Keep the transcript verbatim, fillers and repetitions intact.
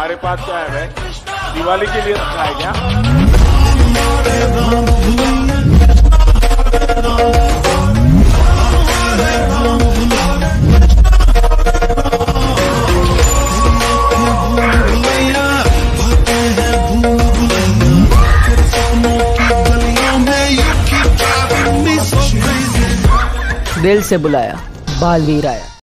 हमारे पास क्या है भाई, दिवाली के लिए रखा है क्या? दिल से बुलाया बालवीर आया।